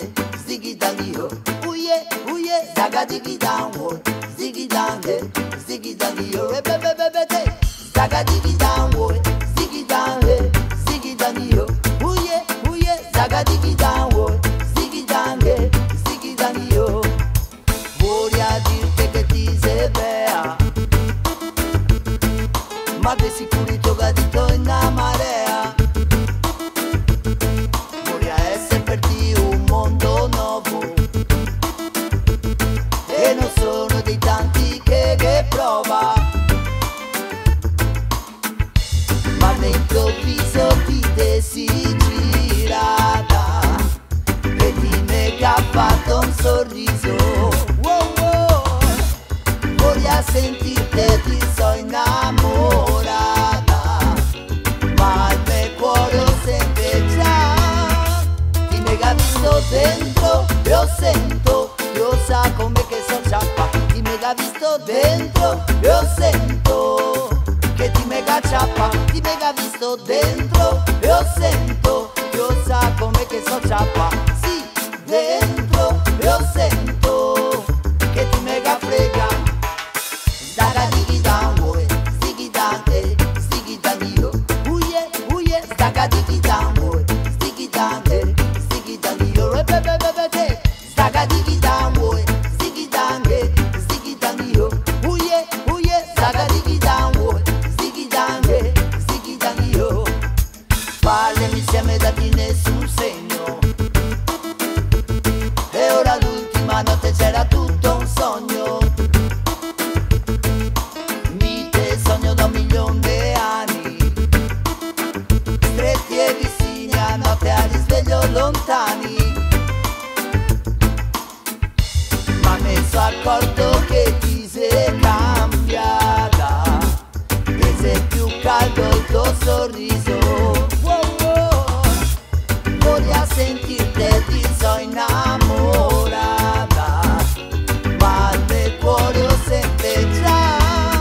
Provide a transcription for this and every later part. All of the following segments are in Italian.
ziggy dangy yo. Ooh yeah, zaga diggy down, woy. Ziggy dangy, ziggy dangy yo. Zaga diggy down, woy. Ziggy dangy yo. Ooh yeah, zaga diggy down, woy. Ziggy dangy yo. Voglio dirti che ti sei bella, ma de sicurito gadito in una marea. Voglio essere per te un mondo nuovo, e non sono dei tanti che prova, ma all'improvviso ti desidera e ti nega ha fatto un sorriso. Voglio sentirti, ti so innamorata, ma il mio cuore lo sente già. Ti nega visto dentro, io sento, io sa come che so ciappa. Ti nega visto dentro, io sento che ti mega ciappa. Ti nega visto dentro, io sento, io sa come che so ciappa. Sì, dentro, io sento che ti mega frega. Zaga diggy down, woy, ziggy dangy yo. Ooh yeah, zaga diggy down, woy, ziggy dangy yo. Zaga diggy down, woy, ziggy dangy yo. Ooh yeah, zaga diggy down, woy, ziggy dangy yo. Parliamo insieme da di nessun segno, e ora l'ultima notte c'era tutto un sogno. Sogno da 1.000.000 anni, stretti e vicini a notte a risveglio lontani. Ma mi sono accorto che ti sei cambiata, e sei più caldo il tuo sorriso. Voglio sentirti, ti so innamorata, ma il mio cuore lo sente già.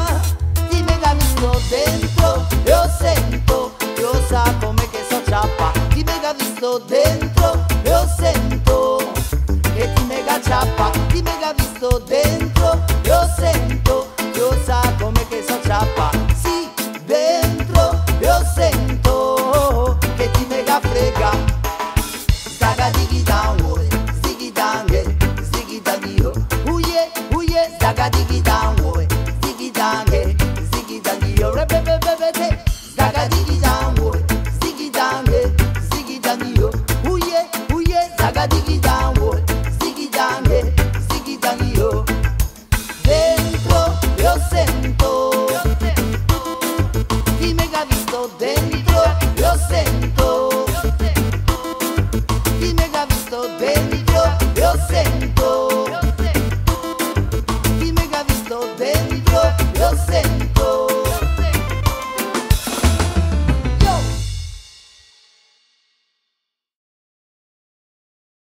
Dentro, io sento, io sa come che so ciappa. Ti mega visto dentro, io sento che ti mega ciappa. Ti mega visto dentro, io sento, io sa come che so ciappa. Sì, dentro, io sento che ti mega frega. Zaga diggy down, woy, ziggy dangy yo. Ooh yeah, zaga diggy down, woy, ziggy dangy yo. Zaga diggy down, woy, ziggy dangy yo. Ooh yeah, zaga diggy down, woy, ziggy dangy yo. Dentro, io sento, ti mega visto dentro, io sento, ti mega visto dentro.